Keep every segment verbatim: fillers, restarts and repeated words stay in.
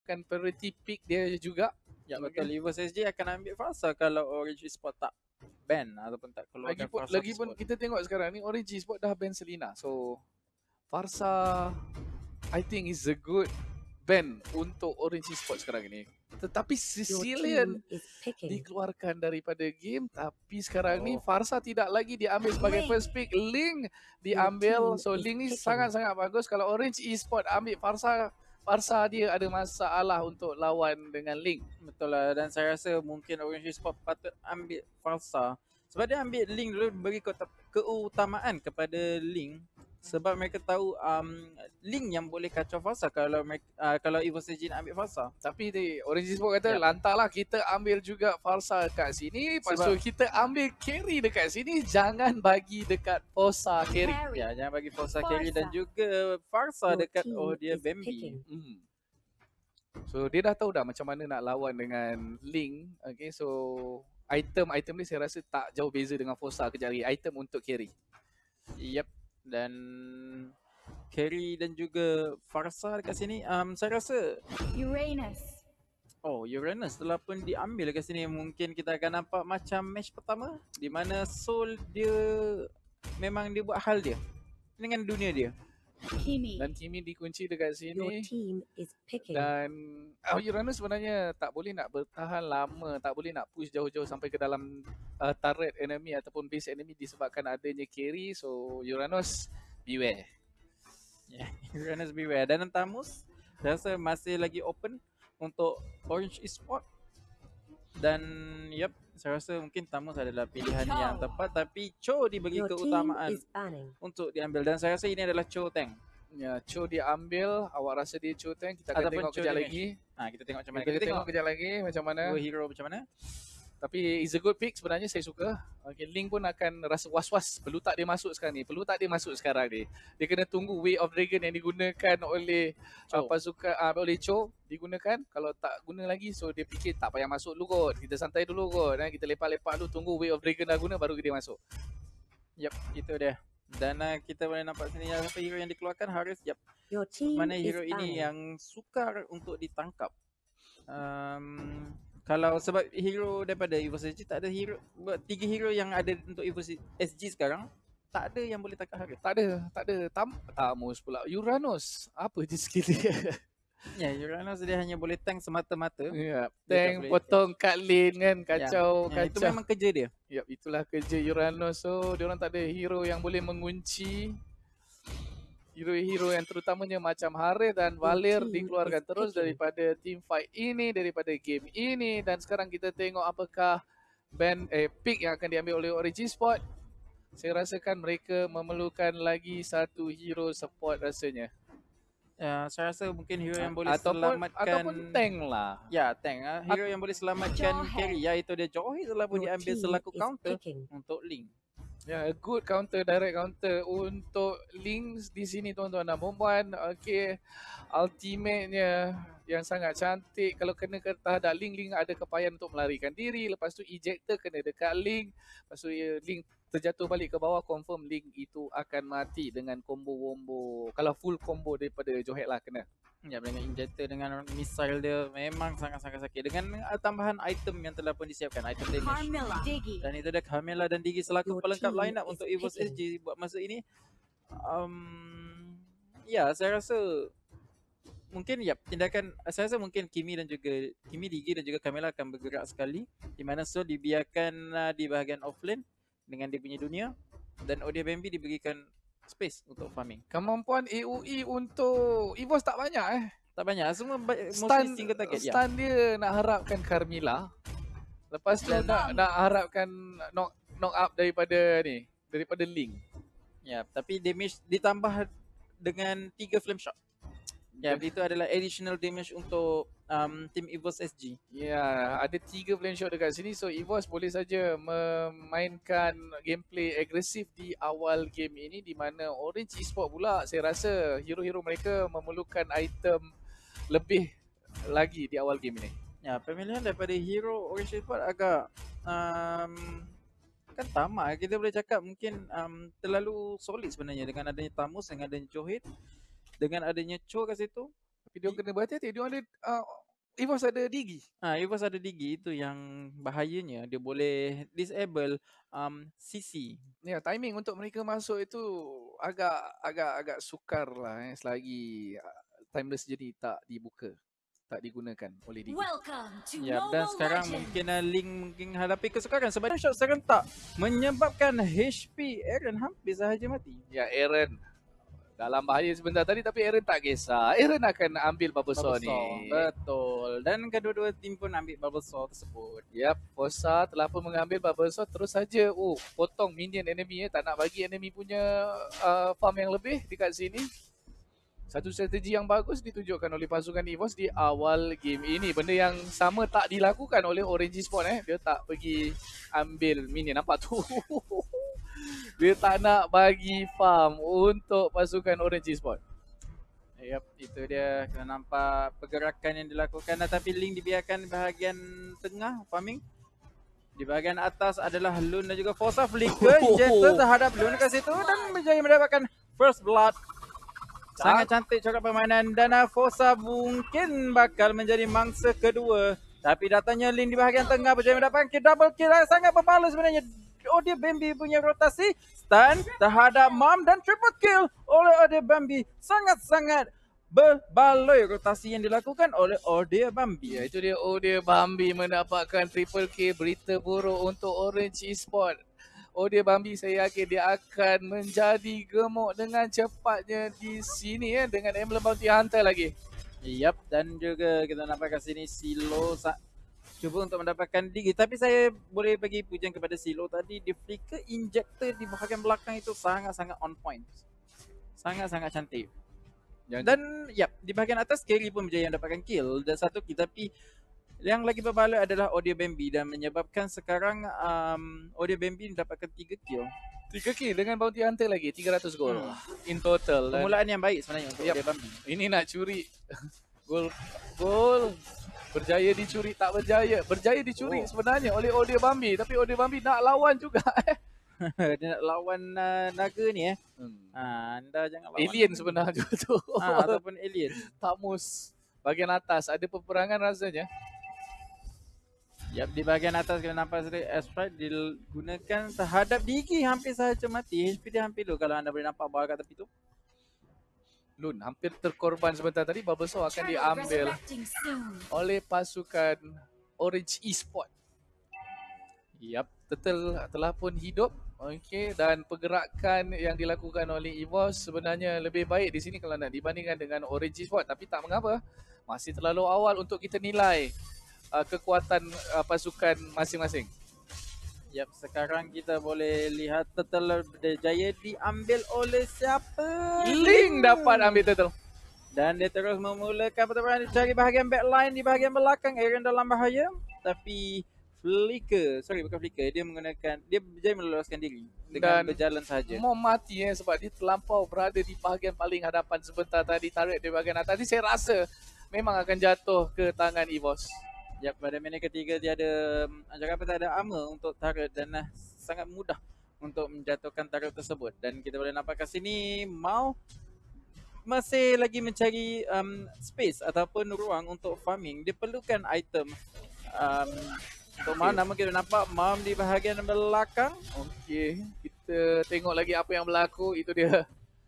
Kan priority pick dia juga. Ya betul, Evos S G akan ambil Farsa kalau Orange Esports tak ban ataupun tak keluarkan Lagipun Farsa lagipun Esports. kita tengok sekarang ni Orange Esports dah ban Selena. So Farsa I think is a good ban untuk Orange Esports sekarang ini. Tetapi Sicilian dikeluarkan daripada game, tapi sekarang oh. ni Farsa tidak lagi diambil sebagai first pick. Link diambil. So Link ni sangat-sangat bagus. Kalau Orange Esports ambil Farsa, Farsa dia ada masalah untuk lawan dengan Link. Betul lah, dan saya rasa mungkin Orange Esports patut ambil Farsa sebab dia ambil Link dulu, bagi keutamaan kepada Link sebab mereka tahu um, Link yang boleh kacau Farsa kalau mereka, uh, kalau Evos S G nak ambil Farsa. Tapi di Orange Esports kata, yep, lantaklah kita ambil juga Farsa kat sini, lepas tu kita ambil carry dekat sini, jangan bagi dekat Farsa carry. Ya, jangan bagi Farsa carry dan juga Farsa dekat oh dia Bambi. Hmm. So dia dah tahu dah macam mana nak lawan dengan Link. Okay, so item-item ni saya rasa tak jauh beza dengan Farsa kejap lagi. Item untuk carry. Yep. Dan carry dan juga Farsa dekat sini, um, saya rasa Uranus. Oh, Uranus telah pun diambil dekat sini. Mungkin kita akan nampak macam match pertama di mana Soul dia memang dia buat hal dia dengan dunia dia. Kimi. Dan Kimi dikunci dekat sini. Dan oh, Uranus sebenarnya tak boleh nak bertahan lama, tak boleh nak push jauh-jauh sampai ke dalam uh, turret enemy ataupun base enemy disebabkan adanya carry. So Uranus beware. Yeah, Uranus beware. Dan Tamus saya rasa masih lagi open untuk Orange Esports. Dan yep, saya rasa mungkin Tamus adalah pilihan Cho yang tepat, tapi Cho diberi Your keutamaan untuk diambil dan saya rasa ini adalah Cho tank. Ya, Cho diambil. Awak rasa dia Cho tank? Kita akan tengok kejap lagi. Ha, kita tengok macam mana. Kita, kita tengok kejap lagi macam mana. Dua hero macam mana. Tapi is a good pick sebenarnya, saya suka. Okay, Link pun akan rasa was-was. Perlu tak dia masuk sekarang ni? Perlu tak dia masuk sekarang ni? Dia kena tunggu Way of Dragon yang digunakan oleh uh, pasukan uh, oleh Cho digunakan. Kalau tak guna lagi, so dia fikir tak payah masuk dulu kot. Kita santai dulu kot. Eh? Kita lepak-lepak dulu, tunggu Way of Dragon dah guna baru dia masuk. Yep, itu dia. Dan uh, kita boleh nampak sini apa hero yang dikeluarkan, Haris. Yep. Mana hero ini yang sukar untuk ditangkap. Um, Kalau sebab hero daripada Evos S G tak ada hero, tiga hero yang ada untuk Evos S G sekarang tak ada yang boleh tangkap Haris. Tak ada, tak ada. Tam Tamus pula. Uranus. Apa je skill dia? Ya, Uranus dia hanya boleh tank semata-mata. Ya, tank potong kat lane kan, kacau, ya, ya, kacau. Itu memang kerja dia. Ya, itulah kerja Uranus. So, dia orang tak ada hero yang boleh mengunci. Hero-hero yang terutamanya macam Haris dan Valir dikeluarkan terus daripada team fight ini, daripada game ini. Dan sekarang kita tengok apakah ban eh pick yang akan diambil oleh Orange Esports. Saya rasakan mereka memerlukan lagi satu hero support rasanya. Ya, saya rasa mungkin hero yang boleh ataupun, selamatkan ataupun tank lah. Ya, tank lah. Hero At yang boleh selamatkan carry, iaitu dia Johi telah pun diambil selaku counter untuk Link. Ya, yeah, good counter, direct counter untuk Link di sini tuan-tuan dan puan. Okey, ultimate-nya yang sangat cantik. Kalau kena ke terhadap Link, Link ada kepayan untuk melarikan diri. Lepas tu ejector kena dekat Link. Lepas tu Link terjatuh balik ke bawah, confirm Link itu akan mati dengan combo-wombo. Kalau full combo daripada Johet lah kena. Ya, dengan injector, dengan missile dia memang sangat-sangat sakit. Dengan tambahan item yang telah pun disiapkan, item damage. Carmilla, Diggy. Dan itu ada Carmilla dan Diggy selaku pelengkap line up untuk Evos S G buat masa ini. Um, ya, saya rasa mungkin ya tindakan saya rasa mungkin Kimi dan juga Kimi, Diggy dan juga Carmilla akan bergerak sekali, di mana so dibiarkan uh, di bahagian offlane dengan dia punya dunia, dan Odia Bambi diberikan space untuk farming. Kemampuan A O E untuk Evos tak banyak eh. Tak banyak. Semua stun, single target. Stun ya. Dia nak harapkan Carmilla. Lepas tu nak nak harapkan knock knock up daripada ni, daripada Link. Ya, tapi damage ditambah dengan tiga flame shot. Ya, itu adalah additional damage untuk um, tim Evos S G. Ya, ada tiga flame shot dekat sini. So Evos boleh saja memainkan gameplay agresif di awal game ini, di mana Orange Esports pula saya rasa hero-hero mereka memerlukan item lebih lagi di awal game ini. Ya, pemilihan daripada hero Orange Esports agak um, kan tamak. Kita boleh cakap mungkin um, terlalu solid sebenarnya dengan adanya Tamus, dengan adanya Johet, dengan adanya Cho kat situ. Tapi dia kena berhati-hati. Dia ada uh, Evos ada Digi. Ah, Evos ada Digi, itu yang bahayanya. Dia boleh disable um, C C. Ya, timing untuk mereka masuk itu agak agak agak sukar lah eh, selagi uh, timeless jadi tak dibuka, tak digunakan oleh Digi. Ya, dan sekarang mungkin uh, Link mungkin hadapi kesukaran sebab shot serentak menyebabkan H P Aaron hampir sahaja mati. Ya, Aaron dalam bahaya sebentar tadi, tapi Aaron tak kisah. Aaron akan ambil bubble saw ni. Betul. Dan kedua-dua tim pun ambil bubble saw tersebut. Yap, Fosa telah pun mengambil bubble saw, terus saja oh potong minion enemy eh, tak nak bagi enemy punya uh, farm yang lebih dekat sini. Satu strategi yang bagus ditunjukkan oleh pasukan Evos di awal game ini. Benda yang sama tak dilakukan oleh Orange Sport eh. Dia tak pergi ambil minion, nampak tu. Dia tak nak bagi farm untuk pasukan Orange Sport. Yap, itu dia. Kita nampak pergerakan yang dilakukan, tapi Link dibiarkan bahagian tengah farming. Di bahagian atas adalah Lun dan juga Fosa. Flicker injector terhadap Lun kat situ dan berjaya mendapatkan first blood. Sangat cantik corak permainan, dan Fosa mungkin bakal menjadi mangsa kedua. Tapi datanya Link di bahagian tengah berjaya mendapatkan kill, double kill. Sangat berbaloi sebenarnya. Oh, dia Bambi punya rotasi. Stun terhadap Mom dan triple kill oleh Ode Bambi. Sangat-sangat berbaloi rotasi yang dilakukan oleh Ode Bambi. Ya, itu dia Ode Bambi mendapatkan triple kill. Berita buruk untuk Orange Esport. Ode Bambi saya yakin dia akan menjadi gemuk dengan cepatnya di sini ya, dengan Emblem Bounty Hunter lagi. Yap, dan juga kita nampak kat sini Silo cuba untuk mendapatkan Digi, tapi saya boleh bagi pujian kepada Silo tadi. Di flicker injector di bahagian belakang itu sangat-sangat on point. Sangat-sangat cantik. Yang dan yap, di bahagian atas Carry pun berjaya mendapatkan kill dan satu kill, tapi yang lagi berbaloi adalah Ode Bambi dan menyebabkan sekarang um, Ode Bambi mendapatkan tiga kill. tiga kill dengan Bounty Hunter lagi, tiga ratus gol hmm. in total. Permulaan yang baik sebenarnya untuk yep. Ode Bambi. Ini nak curi gol gol. Berjaya dicuri, tak berjaya. Berjaya dicuri oh. sebenarnya oleh Ode Bambi. Tapi Ode Bambi nak lawan juga. Dia nak lawan uh, naga ni eh. Hmm. Ha, anda jangan lawan. Alien sebenarnya tu. Ha, ataupun alien. Tamus. Bahagian atas ada peperangan rasanya. Yap, di bahagian atas kita nampak sedikit Aspite digunakan terhadap Digi, hampir sahaja mati. H P dia hampir low kalau anda boleh nampak bawah kat tepi tu. Lun hampir terkorban sebentar tadi. Bubble Saw akan diambil oleh pasukan Orange Esport. Yap, Turtle telah pun hidup. Okey, dan pergerakan yang dilakukan oleh Evos sebenarnya lebih baik di sini kalau nak dibandingkan dengan Orange Esport, tapi tak mengapa. Masih terlalu awal untuk kita nilai uh, kekuatan uh, pasukan masing-masing. Yap, sekarang kita boleh lihat Turtle berjaya diambil oleh siapa? Link dapat ambil Turtle. Dan dia terus memulakan pertempuran cari bahagian backline di bahagian belakang. Aaron dalam bahaya. Tapi Flicker, sorry bukan Flicker, dia menggunakan, dia berjaya meloloskan diri dengan dan berjalan sahaja. Mau mati eh, sebab dia terlampau berada di bahagian paling hadapan sebentar tadi. Tarik di bahagian atas. Tadi saya rasa memang akan jatuh ke tangan Evos. Ya, pada minit ketiga dia ada cakap apa tak ada armor untuk turret dan uh, sangat mudah untuk menjatuhkan turret tersebut. Dan kita boleh nampak kat sini Mau masih lagi mencari um, space ataupun ruang untuk farming. Dia perlukan item. Um, untuk okay. Mana kita nampak Mam di bahagian belakang. Okey, kita tengok lagi apa yang berlaku. Itu dia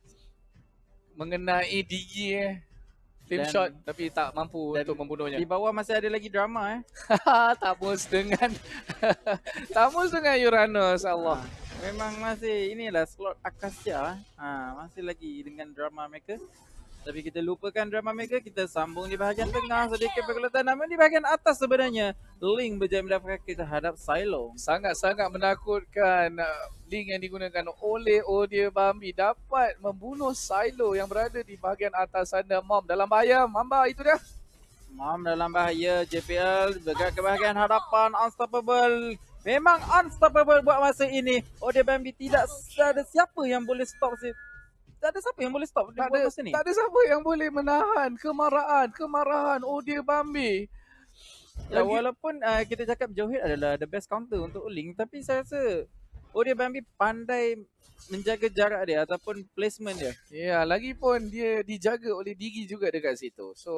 mengenai Digi eh. Flame shot tapi tak mampu untuk membunuhnya. Di bawah masih ada lagi drama eh. Tamus dengan Tamus dengan Uranus, Allah. Memang masih inilah slot Akasia. Ha, masih lagi dengan drama mereka. Tapi kita lupakan drama mereka, kita sambung di bahagian tengah sedikit pergelatan. Namun di bahagian atas sebenarnya Link berjaya mendapatkan kita hadap Silo. Sangat-sangat menakutkan. Link yang digunakan oleh Ode Bambi dapat membunuh Silo yang berada di bahagian atas sana. Mom dalam bahaya. Mamba itu dia. Mom dalam bahaya. J P L bergerak ke bahagian hadapan. Unstoppable. Memang unstoppable buat masa ini. Ode Bambi tidak ada siapa yang boleh stop si. Tak ada siapa yang boleh stop tak ada, masa ni. Tak ada siapa yang boleh menahan kemarahan, kemarahan Ode Bambi. Ya, walaupun uh, kita cakap Jauhid adalah the best counter untuk Link, tapi saya rasa Oh dia Bambi pandai menjaga jarak dia ataupun placement dia. Ya, lagi pun dia dijaga oleh Digi juga dekat situ. So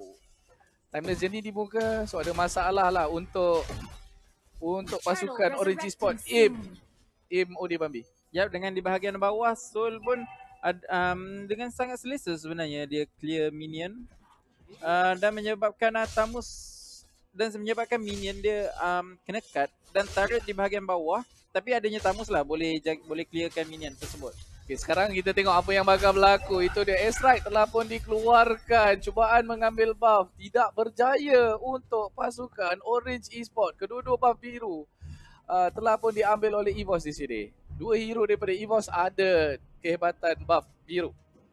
Timeless Journey dibuka, so ada masalah lah untuk untuk pasukan Orange Sport aim aim O D Bambi. Ya, dengan di bahagian bawah Soul pun ad, um, dengan sangat selesa sebenarnya dia clear minion uh, dan menyebabkan uh, Tamus dan menyebabkan minion dia um, kena cut dan turret di bahagian bawah, tapi adanya Tamus lah boleh boleh clearkan minion tersebut. Okay, sekarang kita tengok apa yang bakal berlaku. Itu dia, Airstrike telah pun dikeluarkan. Cubaan mengambil buff tidak berjaya untuk pasukan Orange Esports. Kedua-dua buff biru uh, telah pun diambil oleh EVOS di sini. Dua hero daripada EVOS ada kehebatan buff biru.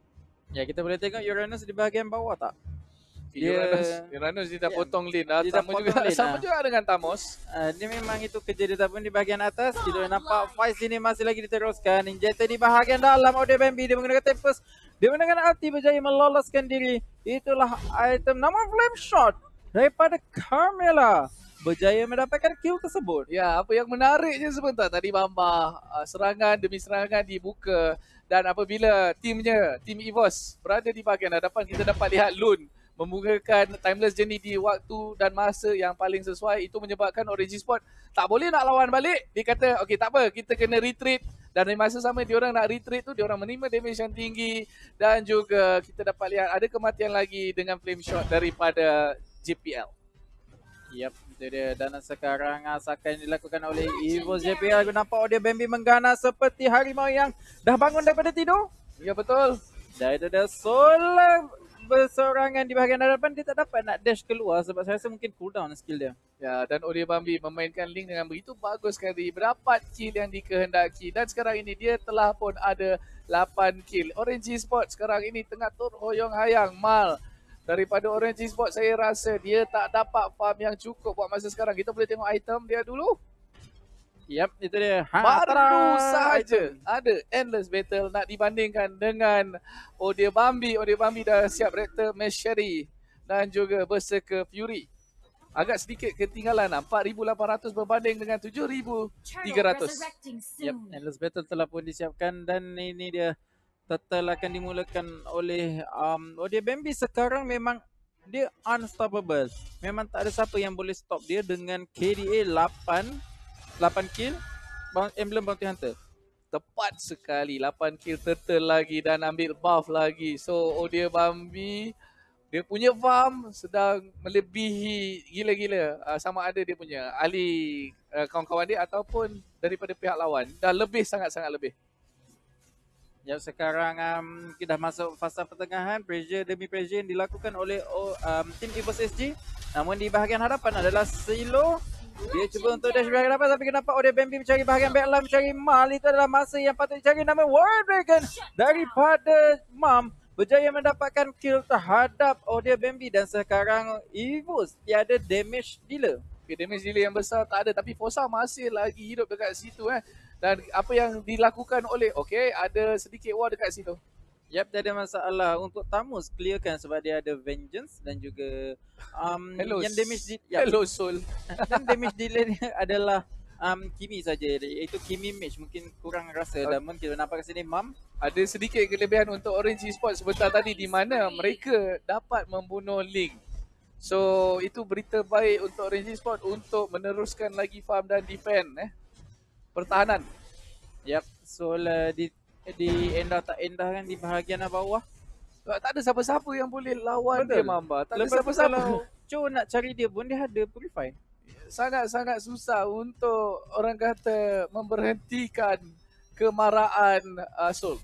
Ya, kita boleh tengok Uranus di bahagian bawah tak? Dia, Uranus, Uranus dia dah ya, potong lane lah. Dia sama juga, lane sama lah. juga dengan Tamos. Uh, dia memang itu kerja dia tapi di bahagian atas. Kita boleh nampak fight sini masih lagi diteruskan. Injector di bahagian dalam. O D Bambi dia menggunakan Tempest. Dia menggunakan ulti berjaya meloloskan diri. Itulah item nama Flame Shot daripada Carmela. Berjaya mendapatkan kill tersebut. Ya, apa yang menariknya sebentar tadi Bamba, uh, serangan demi serangan dibuka dan apabila timnya, tim EVOS berada di bahagian hadapan, kita dapat lihat Lun membukakan Timeless Journey di waktu dan masa yang paling sesuai. Itu menyebabkan Orange Sport tak boleh nak lawan balik. Dia kata, okey tak apa, kita kena retreat. Dan di masa sama diorang nak retreat tu, diorang menerima damage yang tinggi. Dan juga kita dapat lihat ada kematian lagi dengan flame shot daripada J P L. Yap, itu dia. Dan sekarang asalkan dilakukan oleh EVOS J P L. Nampak O D Bambi mengganas seperti harimau yang dah bangun daripada tidur. Ya betul. Dan itu dia Soul bersorangan di bahagian hadapan. Dia tak dapat nak dash keluar sebab saya rasa mungkin cooldown skill dia. Ya, dan O D Bambi memainkan Link dengan begitu bagus sekali. Berdapat kill yang dikehendaki. Dan sekarang ini dia telah pun ada lapan kill. Orange Esports sekarang ini tengah terhoyong-hayang. Mal daripada Orange Esports, saya rasa dia tak dapat farm yang cukup buat masa sekarang. Kita boleh tengok item dia dulu. Yap, itu dia. Ha, baru sahaja ada Endless Battle nak dibandingkan dengan O D Bambi. O D Bambi dah siap Rector Meshari dan juga Berserker Fury. Agak sedikit ketinggalan, empat ribu lapan ratus berbanding dengan tujuh ribu tiga ratus. Yap, Endless Battle telah pun disiapkan dan ini dia Turtle akan dimulakan oleh um, O D Bambi. Sekarang memang dia unstoppable. Memang tak ada siapa yang boleh stop dia dengan K D A lapan, lapan kill, emblem Bounty Hunter. Tepat sekali, lapan kill Turtle lagi dan ambil buff lagi. So O D Bambi, dia punya farm sedang melebihi gila-gila. Uh, sama ada dia punya ahli uh, kawan-kawan dia ataupun daripada pihak lawan. Dah lebih, sangat-sangat lebih. Ya, sekarang um, kita masuk fasa pertengahan. Pressure demi pressure yang dilakukan oleh um, tim EVOS S G. Namun di bahagian hadapan adalah Silo. Dia cuba untuk dash bahagian hadapan, tapi kenapa O D Bambi mencari bahagian backline, mencari Mal. Itu adalah masa yang patut dicari. Nama War Dragon daripada Mam berjaya mendapatkan kill terhadap O D Bambi. Dan sekarang EVOS tiada damage dealer. Okay, damage dealer yang besar tak ada, tapi Fosa masih lagi hidup dekat situ eh. Dan apa yang dilakukan oleh, okey, ada sedikit war dekat situ. Yap, tak ada masalah untuk Tamus clearkan sebab dia ada Vengeance dan juga um, Hello, yang damage di, yep. Hello Soul. Dan damage dealer ni adalah um, Kimi saja, iaitu Kimi Mage. Mungkin kurang rasa. Okay. Namun kita nampak kat sini Mam ada sedikit kelebihan untuk Orange Esports sebentar tadi di mana mereka dapat membunuh Link. So itu berita baik untuk Orange Esports untuk meneruskan lagi farm dan defend eh. Pertahanan. Yap, so uh, di di endah tak endah kan di bahagian bawah. Tak ada siapa-siapa yang boleh lawan. Betul. Dia Mamba. Tak Lepas ada siapa-siapa. Cho nak cari dia pun dia ada Purify. Sangat-sangat susah untuk orang kata memberhentikan kemarahan uh, Soul.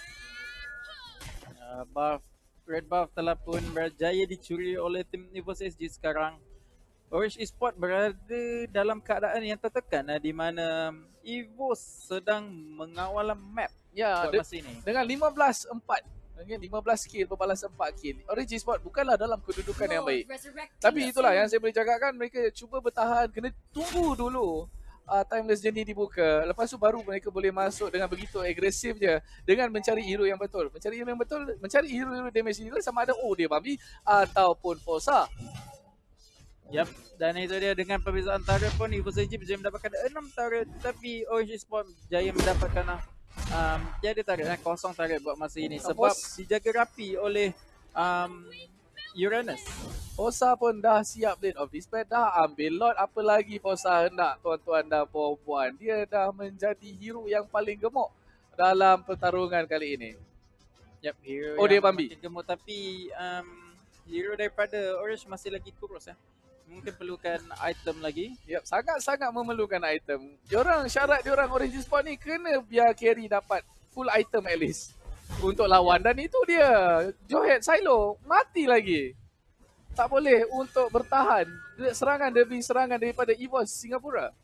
Uh, buff, red buff telah pun berjaya dicuri oleh tim EVOS S G sekarang. Orange Esports berada dalam keadaan yang tertekan uh, di mana EVOS sedang mengawal map ya, buat masa ini. Dengan lima belas empat. lima belas kill berbalas empat kill. Orange Esports bukanlah dalam kedudukan yang baik. Tapi itulah yang saya boleh cakapkan, mereka cuba bertahan, kena tunggu dulu uh, Timeless Journey dibuka. Lepas tu baru mereka boleh masuk dengan begitu agresif je dengan mencari hero yang betul. Mencari hero yang betul, mencari hero-hero damage dealer sama ada O D Bambi ataupun Fosa. Yap, dan itu dia dengan perbezaan target pun Evos Edge berjaya mendapatkan enam target, tapi Orange Esports jaya mendapatkan um, tiada target, eh, kosong target buat masa ini sebab dijaga rapi oleh um, Uranus. Fosa pun dah siap Blade of Despair, dah ambil Lord, apa lagi Fosa hendak tuan-tuan dan puan-puan. Dia dah menjadi hero yang paling gemuk dalam pertarungan kali ini. Yap, hero oh, yang dia Bambi. gemuk, tapi um, hero daripada Orange masih lagi kurus ya. Mungkin perlukan item lagi. Yep, sangat-sangat memerlukan item. Diorang syarat diorang Orange Esports ni kena biar carry dapat full item at least untuk lawan, dan itu dia. Johet Silo mati lagi. Tak boleh untuk bertahan serangan demi serangan daripada Evos Singapura.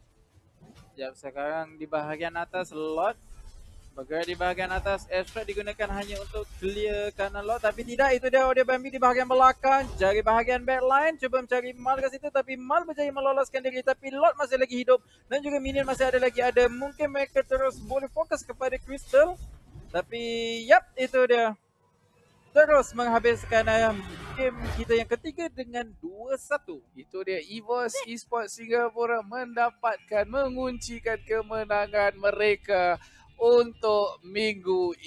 Yap, sekarang di bahagian atas Lord bergerak di bahagian atas. Airstrike digunakan hanya untuk clear kanan Lord, tapi tidak, itu dia Odie Bambi di bahagian belakang. Cari bahagian backline, cuba mencari Mal ke situ, tapi Mal berjaya meloloskan diri, tapi Lord masih lagi hidup dan juga minion masih ada lagi ada. Mungkin mereka terus boleh fokus kepada Crystal, tapi yap, itu dia. Terus menghabiskan um, game kita yang ketiga dengan dua satu. Itu dia, Evos Esports Singapura mendapatkan, menguncikan kemenangan mereka untuk minggu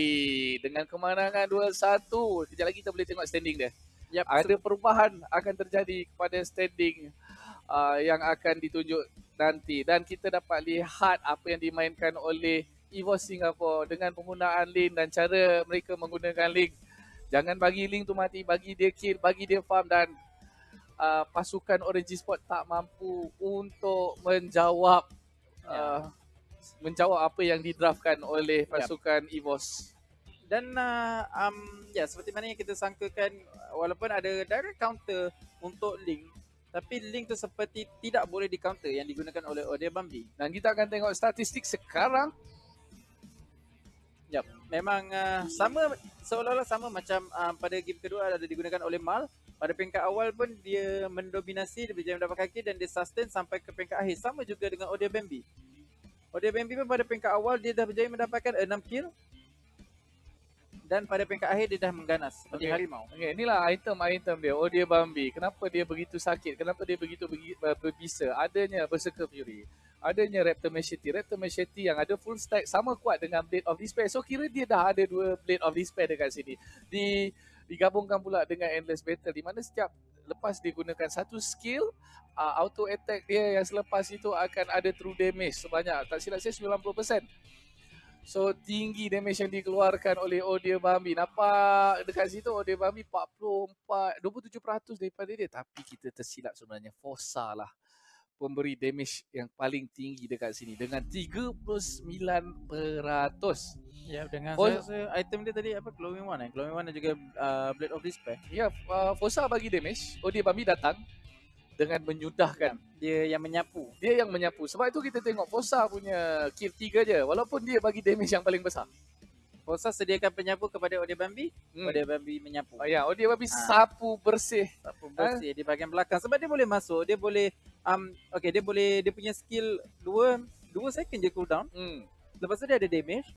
ini dengan kemenangan dua satu. Kejap lagi kita boleh tengok standing dia. Yep, ada perubahan akan terjadi kepada standing uh, yang akan ditunjuk nanti, dan kita dapat lihat apa yang dimainkan oleh Evos Singapura dengan penggunaan link dan cara mereka menggunakan link. Jangan bagi link tu mati, bagi dia kill, bagi dia farm, dan uh, pasukan Orange Esports tak mampu untuk menjawab uh, menjawab apa yang didraftkan oleh pasukan yep. Evos. Dan uh, um, ya, seperti mana yang kita sangkakan, walaupun ada direct counter untuk Link, tapi Link tu seperti tidak boleh di counter yang digunakan oleh Odie Bambi. Dan kita akan tengok statistik sekarang. Yap, memang uh, sama, seolah-olah sama macam uh, pada game kedua ada digunakan oleh Mal. Pada peringkat awal pun dia mendominasi, dia berjaya mendapatkan kill dan dia sustain sampai ke peringkat akhir. Sama juga dengan Odie Bambi. Odie Bambi pun pada peringkat awal dia dah berjaya mendapatkan enam kill. Dan pada peringkat akhir dia dah mengganas seperti okay. harimau. Okay, inilah item-item dia, Odie Bambi. Kenapa dia begitu sakit? Kenapa dia begitu berbisa? Adanya Berserker Fury. Adanya Raptor Machete. Raptor Machete yang ada full stack sama kuat dengan Blade of Despair. So kira dia dah ada dua Blade of Despair dekat sini. Di, digabungkan pula dengan Endless Battle, di mana setiap lepas dia gunakan satu skill, uh, auto attack dia yang selepas itu akan ada true damage sebanyak, tak silap saya, sembilan puluh peratus. So tinggi damage yang dikeluarkan oleh Odie Bambi. Nampak dekat situ Odie Bambi empat puluh empat, dua puluh tujuh peratus daripada dia. Tapi kita tersilap sebenarnya. Fosa lah pemberi damage yang paling tinggi dekat sini dengan tiga puluh sembilan peratus. Ya, dengan saya, saya item dia tadi apa, Glowing One eh? Glowing One dan juga uh, Blade of Despair. Ya, uh, Fosa bagi damage, Odie Bambi datang dengan menyudahkan. Dia yang menyapu. Dia yang menyapu. Sebab itu kita tengok Fosa punya kill tiga je, walaupun dia bagi damage yang paling besar. Fosa sediakan penyapu kepada Odie Bambi, hmm. Odie Bambi menyapu. Oh ya, Odie Bambi ha. sapu bersih. Sapu bersih ha? di bahagian belakang. Sebab dia boleh masuk, dia boleh um okey, dia boleh, dia punya skill dua dua second je cooldown. Hmm. Lepas tu dia ada damage.